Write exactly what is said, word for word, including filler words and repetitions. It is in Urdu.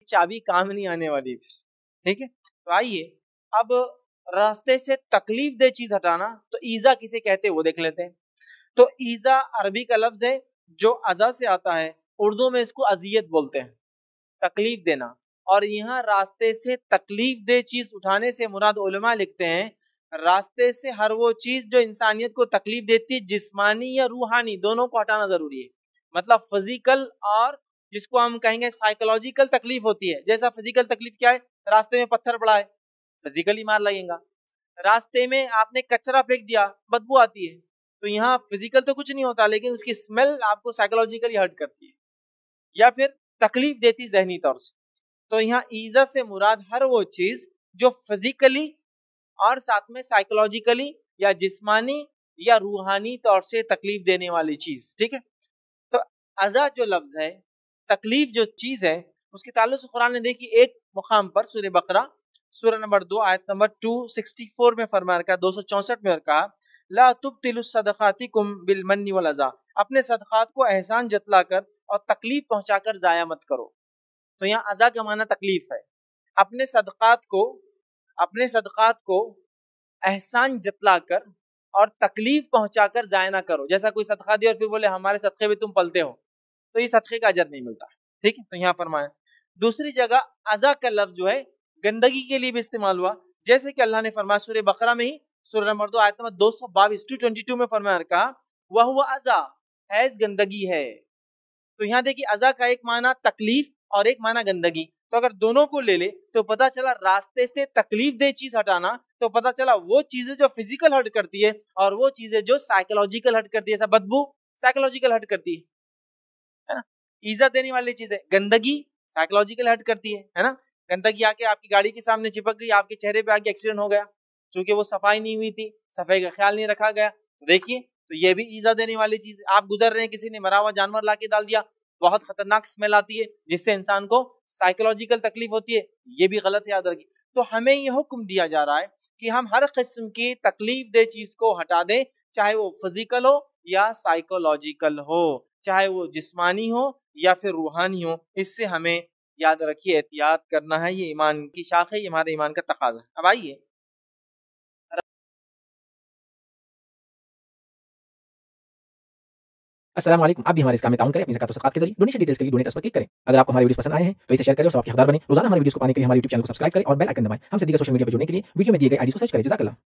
چابی کام نہیں آنے والی. ٹھیک ہے, تو آئیے اب راستے سے تکلیف دہ چیز ہٹانا, تو ایزا کسے کہتے ہیں وہ دیکھ لیتے ہیں. تو ایزا عربی کا لفظ ہے جو ازا سے آتا ہے, اردو میں اس کو اذیت بولتے ہیں, تکلیف دینا. اور یہاں راستے سے تکلیف دہ چیز اٹھانے سے مراد علماء لکھتے ہیں راستے سے ہر وہ چیز جو انسانیت کو تکلیف دیتی ہے, جسمانی یا روحانی دونوں کو ہٹانا ضروری ہے. مطلب فزیکل اور جس کو ہم کہیں گے سائیکولوجیکل تکلیف ہوتی ہے. جیسا فزیکل تکلیف کیا ہے, راستے میں پتھر پڑا ہے فزیکلی مار لگے گا, راستے میں آپ نے کچرا پھینک دیا بدبو آتی ہے, تو یہاں فزیکل تو کچھ نہیں ہوتا لیکن اس کی اسمیل آپ کو سائیکولوجیکلی ہرٹ کرتی ہے یا پھر تکلیف دیتی ذہنی طور سے. تو یہاں ایزا سے مراد ہر وہ چیز جو فزیکلی اور ساتھ میں سائیکولوجیکلی یا جسمانی یا روحانی طور سے تکلیف دینے والی چیز. ٹھیک ہے, تو ازا جو لفظ ہے, تکلیف جو چیز ہے, اس کے تعلق سے قرآن نے دیکھی ایک مقام پر سورہ بقرہ سورہ نمبر دو آیت نمبر دو سو چونسٹھ میں فرمایا رکھا, دو سو چونسٹھ میں کہا لا تبطلوا صدقاتکم بالمن والاذى, اپنے صدقات کو احسان جتلا کر اور تکلیف پہنچا کر ضائع مت کرو. تو یہاں ازا کا معنی تکلیف ہے. اپنے صدقات کو اپنے صدقات کو احسان جتلا کر اور تکلیف پہنچا کر ضائع نہ کرو. جیسا کوئی صدقہ دیا اور پھر بولے ہمارے صدقے بھی تم پلتے ہو, تو یہ صدقے کا اجر نہیں ملتا. ٹھیک ہے, تو یہاں فرمایا. دوسری جگہ ازا کا لفظ جو ہے گندگی کے لیے بھی استعمال ہوا, جیسے کہ اللہ نے فرمایا سورہ بقرہ میں ہی سورہ نمبر دو آیت نمبر دو سو باویس ٹو ٹوینٹی ٹو میں فرمایا کہا وَهُوَ ازا, حیض گندگی ہے. تو یہاں دیکھیے ازا کا ایک معنی تکلیف اور ایک معنی گندگی. تو اگر دونوں کو لے لے تو پتا چلا راستے سے تکلیف دہ چیز ہٹانا, تو پتا چلا وہ چیزیں جو فزیکل ہرٹ کرتی ہے اور وہ چیزیں جو سائیکولوجیکل ہرٹ کرتی ہے. ایسا بدبو سائیکولوجیکل ہرٹ کرتی ہے نا, ایزا دینے والی چیزیں. گندگی سائیکولوجیکل ہرٹ کرتی ہے ہے نا, گندگی آ کے آپ کی گاڑی کے سامنے چپک گئی, آپ کے چہرے پہ آ کے ایکسیڈنٹ ہو گیا کیونکہ وہ صفائی نہیں ہوئی تھی, صفائی کا خیال نہیں رکھا گیا. تو دیکھیے تو یہ بھی ایزا دینے والی چیز ہے. آپ گزر رہے ہیں, کسی نے مرا ہوا جانور لا کے ڈال دیا, بہت خطرناک اسمیل آتی ہے جس سے انسان کو سائیکولوجیکل تکلیف ہوتی ہے, یہ بھی غلط ہے, یاد رکھیے. تو ہمیں یہ حکم دیا جا رہا ہے کہ ہم ہر قسم کی تکلیف دہ چیز کو ہٹا دیں, چاہے وہ فزیکل ہو یا سائیکولوجیکل ہو, چاہے وہ جسمانی ہو یا پھر روحانی ہو. اس سے ہمیں یاد رکھیے احتیاط کرنا ہے, یہ ایمان کی شاخ ہے, یہ ہمارے ایمان کا تقاضا ہے. اب آئیے السلام علیکم. آپ بھی ہمارے اس کام میں تعاون کریں اپنی زکات و صدقات کے ذریعے. ڈونیشن ڈیٹیلز کے لیے ڈونیٹ اس پر کلک کریں. اگر آپ کو ہمارے ویڈیوز پسند آئے ہیں تو اسے شیئر کریں اور سب کے حقدار بنیں. روزانہ ہمارے ویڈیوز کو پانے کے لیے ہمارے یوٹیوب چینل کو سبسکرائب کریں اور بیل آئکن دبائیں. ہم سے دیگر سوشل میڈیا پہ جڑنے کے لیے ویڈیو میں دیے گئے آئی ڈی کو سرچ کریں. جزاک اللہ.